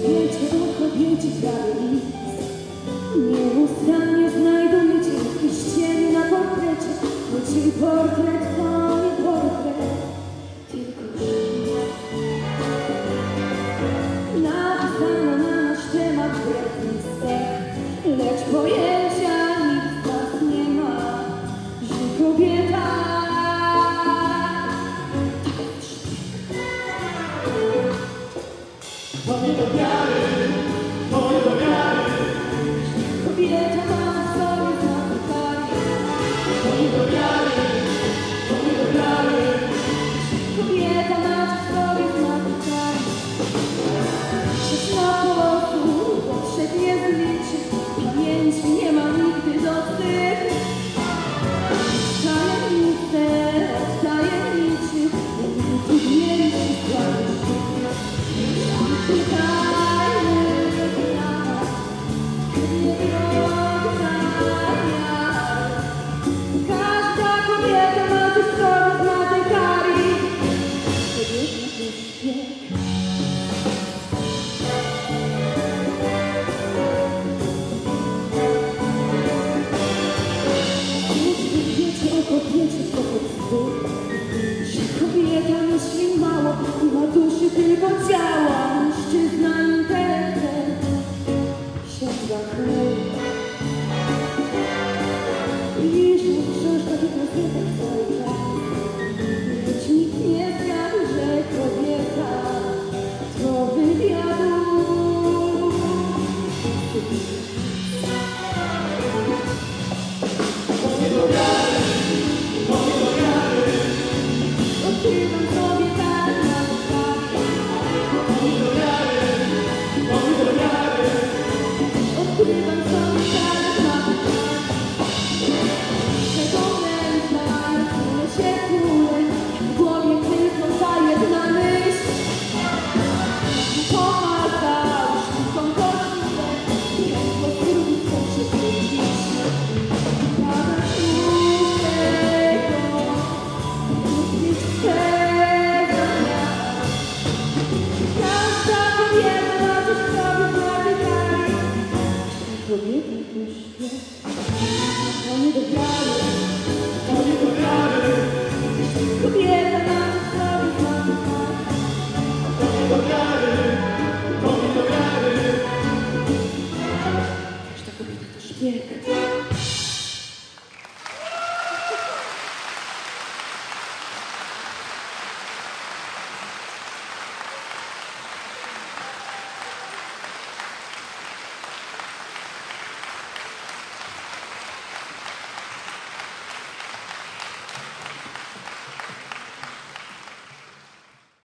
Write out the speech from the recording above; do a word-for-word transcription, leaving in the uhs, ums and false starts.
świecie o kobiecie prawie nic. Nieustannie znajdujecie jakieś cienie na portrecie, choć jej portret to nie portret, tylko życie. Napisano na nasz temat wredny stek, lecz pojęcia nikt z nas nie ma, że kobieta to nie do wiary, to nie do wiary. Kobieta ma w sobie zamykanie. To nie do wiary, to nie do wiary. Kobieta ma w sobie zamykanie. Przecież ma głosu, potrzeb nie zliczy, pamięci nie ma nigdy dosyć. Tajemnice od tajemniczy, najtrudniejszy skład. Każda kobieta ma coś z tej kari. Kobieta to śpiech. Jeśli wiecie o kobiecie, to wstyd, że kobieta myśli mało i ma duszy tylko ciała. Mężczyzna intelekt sięga chleb. Piszą w książkach i gazetach cały czas, lecz nikt nie zgadł, że kobieta to wywiadu. To nie do wiary, to nie do wiary. Odkrywam sobie tak na stanie. To nie do wiary, to nie do wiary. Odkrywam sobie tak na stanie. Czego męża, kule się kule, w głowie tylko ta jedna myśl. Pomagał sztuką koszulę, piękno trudno chcą się wrócić. Pada szóstego, być tego dnia. Każda kobieta ma coś w sobie radykali. Kobieta to śpiew, to nie do wiary. To nie do wiary. Kobieta ma